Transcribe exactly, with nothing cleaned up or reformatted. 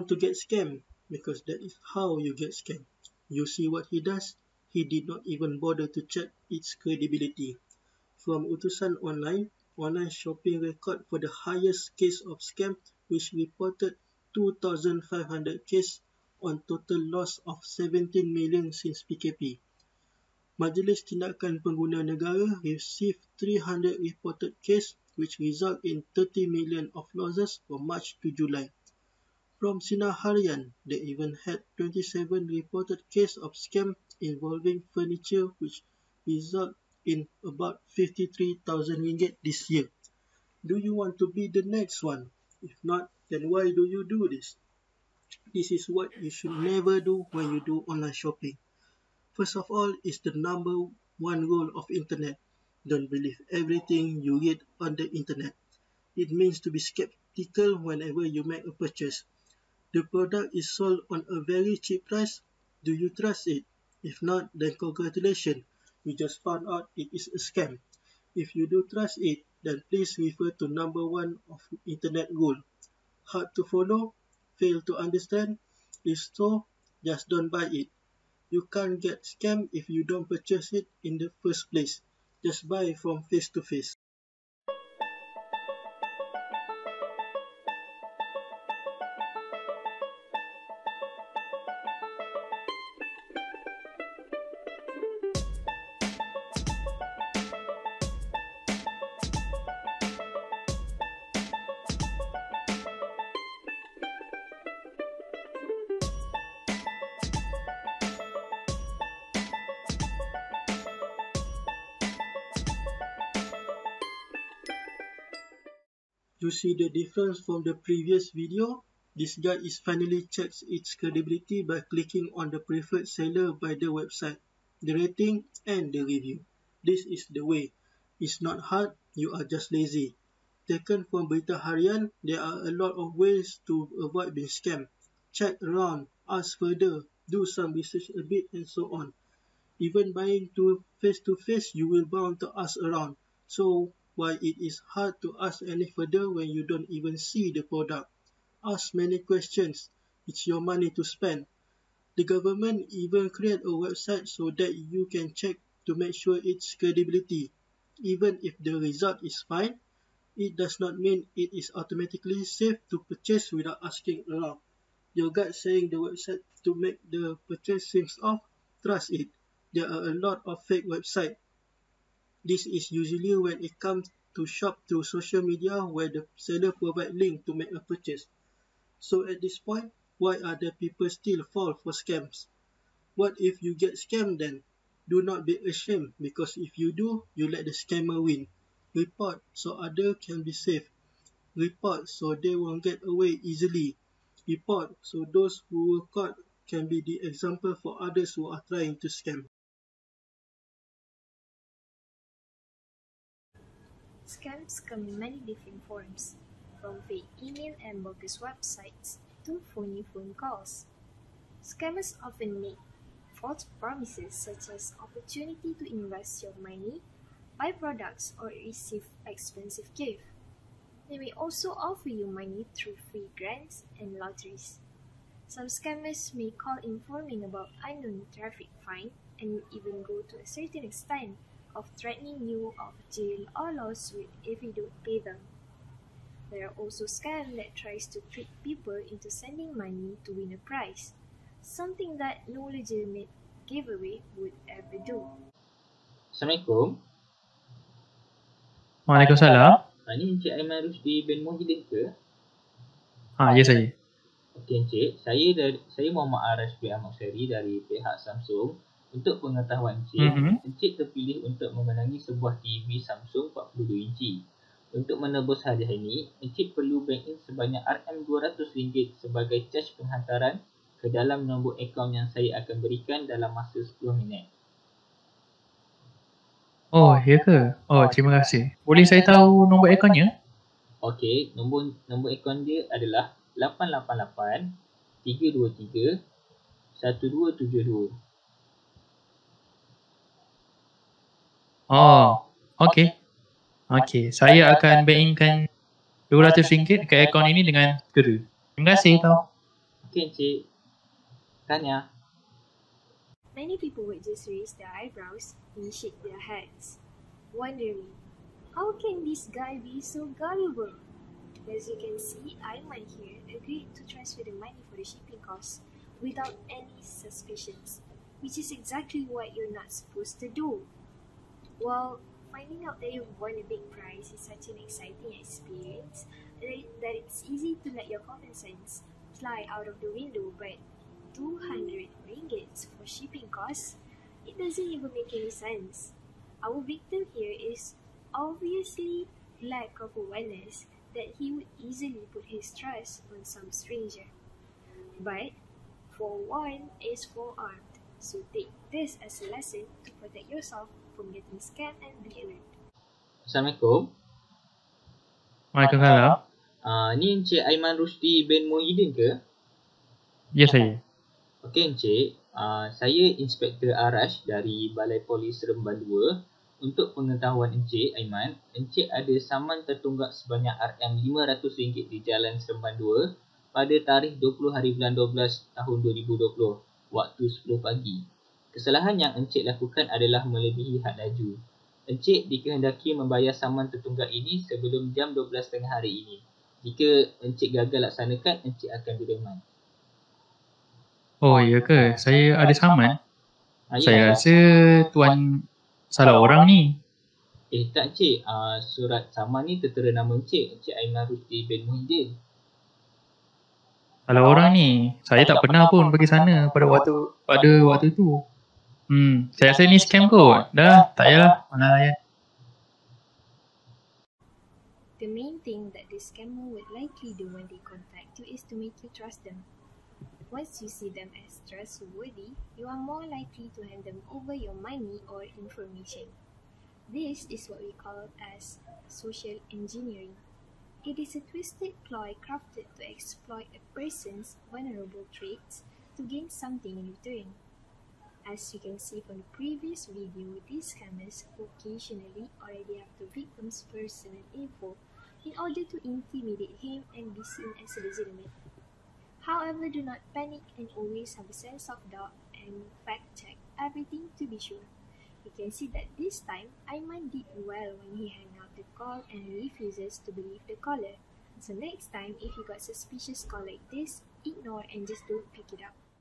want to get scammed? Because that is how you get scammed. You see what he does? He did not even bother to check its credibility. From Utusan Online, online shopping record for the highest case of scam, which reported two thousand five hundred cases on total loss of seventeen million since P K P. Majlis Tindakan Pengguna Negara received three hundred reported cases, which result in thirty million of losses from March to July. From Sinar Harian, they even had twenty-seven reported cases of scam involving furniture, which result in about fifty-three thousand ringgit this year. Do you want to be the next one? If not, then why do you do this? This is what you should never do when you do online shopping. First of all, is the number one rule of internet. Don't believe everything you read on the internet. It means to be skeptical whenever you make a purchase. The product is sold on a very cheap price. Do you trust it? If not, then congratulations. You just found out it is a scam. If you do trust it, then please refer to number one of internet rule. Hard to follow? Fail to understand? If so, just don't buy it. You can't get scammed if you don't purchase it in the first place. Just buy from face to face. You see the difference from the previous video? This guide is finally checks its credibility by clicking on the preferred seller by the website, the rating and the review. This is the way. It's not hard, you are just lazy. Taken from Berita Harian, there are a lot of ways to avoid being scammed. Check around, ask further, do some research a bit and so on. Even buying to face-to-face, you will bound to ask around. So, why it is hard to ask any further when you don't even see the product? Ask many questions. It's your money to spend. The government even create a website so that you can check to make sure its credibility. Even if the result is fine, it does not mean it is automatically safe to purchase without asking around. Your gut saying the website to make the purchase seems off, trust it. There are a lot of fake websites. This is usually when it comes to shop through social media where the seller provide link to make a purchase. So at this point, why are the people still fall for scams? What if you get scammed then? Do not be ashamed, because if you do, you let the scammer win. Report so others can be safe. Report so they won't get away easily. Report so those who were caught can be the example for others who are trying to scam. Scams come in many different forms, from fake email and bogus websites to phony phone calls. Scammers often make false promises such as opportunity to invest your money, buy products, or receive expensive gifts. They may also offer you money through free grants and lotteries. Some scammers may call informing about unknown traffic fine and even go to a certain extent of threatening you of jail or lawsuit if you don't pay them. There are also scams that tries to trick people into sending money to win a prize, something that no legitimate giveaway would ever do. Assalamualaikum. Waalaikumsalam. Ha, ni Encik Aiman Rusdi bin Muhyiddin ke? Ha, ya saya. Okey Encik, saya dari saya Muhammad Arash bin Ahmad Syari dari pihak Samsung. Untuk pengetahuan Encik, mm-hmm. Encik terpilih untuk memenangi sebuah T V Samsung empat puluh dua inci. Untuk menebus hadiah ini, Encik perlu bank in sebanyak R M dua ratus ringgit sebagai caj penghantaran ke dalam nombor akaun yang saya akan berikan dalam masa sepuluh minit. Oh, ya ke? Oh, terima kasih. Boleh saya tahu nombor akaunnya? Okey, nombor nombor akaun dia adalah lapan lapan lapan tiga dua tiga satu dua tujuh dua. Oh, okey. Okey, saya akan bank inkan dua ratus ringgit ke akaun ini dengan segera. Terima kasih tau. Okey Encik. Tanya. Many people would just raise their eyebrows and shake their heads, wondering, how can this guy be so gullible? As you can see, Aiman here agreed to transfer the money for the shipping costs without any suspicions, which is exactly what you're not supposed to do. Well, finding out that you've won a big prize is such an exciting experience that it's easy to let your common sense fly out of the window, but two hundred ringgits for shipping costs? It doesn't even make any sense. Our victim here is obviously lack of awareness that he would easily put his trust on some stranger. But forewarned is forearmed, so take this as a lesson to protect yourself from getting scammed and be alert. Assalamualaikum. Waalaikumsalam. Uh, ni Encik Aiman Rusdi bin Muhyiddin ke? Ya, saya. Okey Encik, uh, saya Inspektor Arash dari Balai Polis Seremban dua. Untuk pengetahuan Encik Aiman, Encik ada saman tertunggak sebanyak R M lima ratus ringgit di Jalan Seremban dua pada tarikh dua puluh hari bulan dua belas tahun dua ribu dua puluh, waktu sepuluh pagi. Kesalahan yang Encik lakukan adalah melebihi had laju. Encik dikehendaki membayar saman tertunggak ini sebelum jam dua belas tiga puluh hari ini. Jika Encik gagal laksanakan, Encik akan direman. Oh, ya ke? Saya ada saman? Ah, Saya ya. rasa tuan salah orang ni. Eh tak Encik, uh, surat saman ni tertera nama Encik, Encik Aiman Rusdi bin Muhyiddin. Salah orang ni. Saya tak pernah pun pergi sana pada waktu pada waktu tu. Hmm, saya rasa ni scam kot. Dah, tak payahlah. Mana layan. The main thing that the scammer would likely do when they contact you is to make you trust them. Once you see them as trustworthy, you are more likely to hand them over your money or information. This is what we call as social engineering. It is a twisted ploy crafted to exploit a person's vulnerable traits to gain something in return. As you can see from the previous video, these scammers occasionally already have the victim's personal info in order to intimidate him and be seen as legitimate. However, do not panic and always have a sense of doubt and fact-check everything to be sure. You can see that this time, Aiman did well when he hung out the call and refuses to believe the caller. So next time, if you got suspicious call like this, ignore and just don't pick it up.